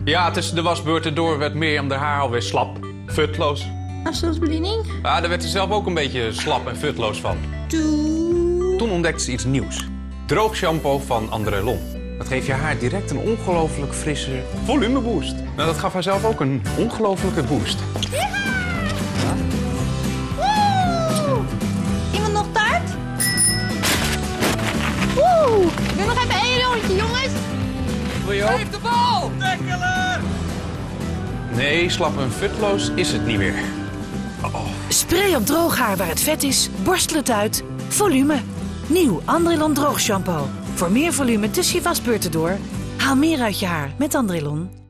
Ja, tussen de wasbeurten door werd Mirjam de haar alweer slap. Futloos. Afstandsbediening? Ja, daar werd ze zelf ook een beetje slap en futloos van. Toen ontdekte ze iets nieuws. Droog shampoo van Andrelon. Dat geeft je haar direct een ongelooflijk frisse volumeboost. Nou, dat gaf haar zelf ook een ongelofelijke boost. Woe! Iemand nog taart? Woe! Ik wil nog even 1 rondje, jongens. Wil je ook? Geef de bal! Dekkeler! Nee, slap en futloos is het niet meer. Spray op droog haar waar het vet is, borstel het uit. Volume. Nieuw Andrelon droog shampoo. Voor meer volume tussen je wasbeurten door. Haal meer uit je haar met Andrelon.